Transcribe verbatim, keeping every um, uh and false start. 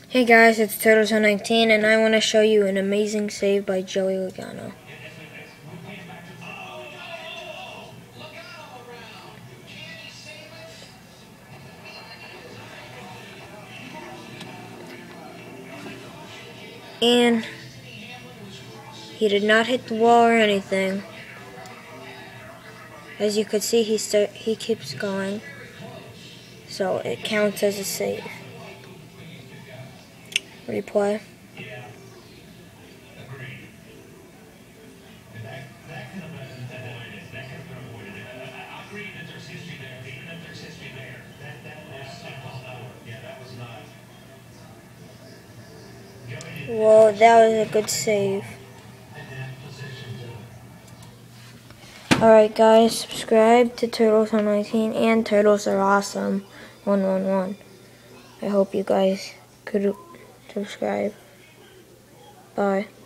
Hey guys, it's Turtles nineteen and I want to show you an amazing save by Joey Logano. And he did not hit the wall or anything. As you could see, he start, he keeps going. So it counts as a save. Replay. Well, that was a good save. Alright guys, subscribe to Turtles nineteen and Turtles Are Awesome one one one. I hope you guys could subscribe. Bye.